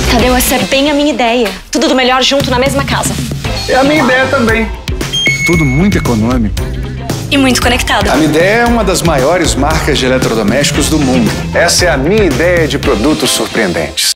Tadeu, essa é bem a minha ideia. Tudo do melhor junto na mesma casa. É a minha ideia também. Tudo muito econômico. E muito conectado. A Midea é uma das maiores marcas de eletrodomésticos do mundo. Essa é a minha ideia de produtos surpreendentes.